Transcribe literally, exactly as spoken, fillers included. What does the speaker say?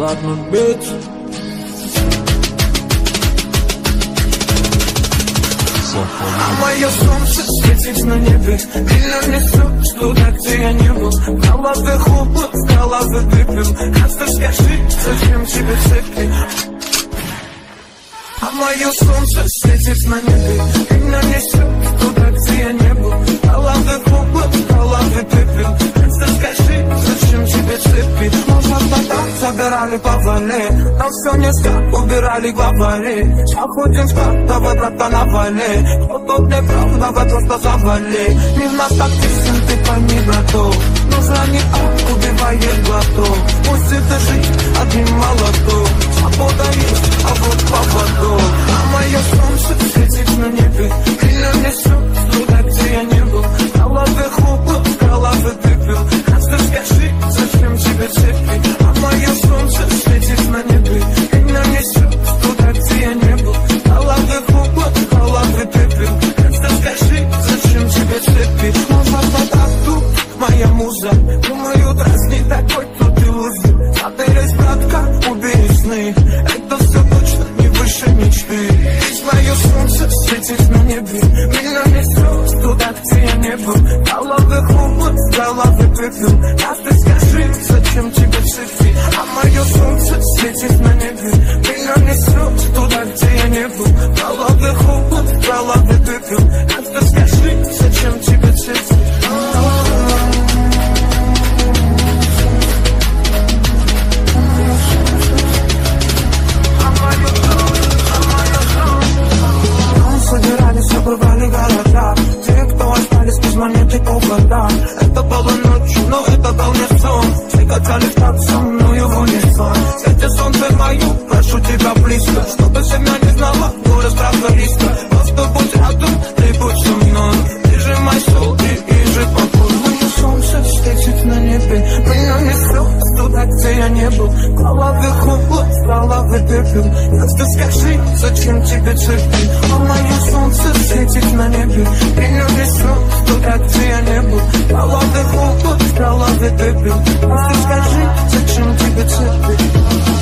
ладно, бить. А мое солнце светит на небе, меня несет туда, где я не был. В голове хлопот, в голове выпил. Просто скажи, зачем тебе цепи? А мое солнце светит на небе, меня несет туда, где я не был. В голове хлопот, в голове выпил. Просто скажи, зачем тебе цепи? Может, потом забирали по вале, но все не так, убирали главари. Заходим в парк, давай, брата, навали. Кто тут не прав, давай просто завали. Не в нас так песен, ты пойми, браток. Нужно не так, убивает глоток. Пусть это жизнь одним молоток. Свобода есть, а вот поводок. А мое солнце светит на небе, меня несет туда, где я не был. В голове хлопот, в голове выпил. Просто скажи, зачем тебе цепи? А мое солнце светит на небе, меня несет туда, где я не был. В голове хлопот, в голове выпил. Просто скажи, зачем тебе цепи? Может, вода тут, моя муза. Думаю, дразни такой тут иллюзий. Заберись, братка, убери сны. Это все точно не выше мечты. Ведь мое солнце светит на небе, меня несет туда, где я не был. В голове хлопот, в голове пепел. Просто скажи, зачем тебе цепи? А мое солнце светит на небе, меня несет туда, где я не был. В голове хлопот, в голове пепел. Просто скажи, зачем тебе цепи? Собирались, обрывали города. Те, кто остались без монеты угода. Это было ночью, но это был не сон. Все качали в так со мною в унисон. Свети солнце мою, прошу тебя близко. Чтобы семья не знала, горы страха риска. Просто будь рядом, ты будь со мной. Ты же мой сол и, и же покой. Мое солнце светит на небе, меня несет туда, где я не был. В голове хлопот, в голове пепел. Просто скажи, зачем тебе цепи? А мое солнце светит на небе, меня несет туда, где я не был. В голове хлопот, в голове пепел. Просто скажи, зачем тебе цепи?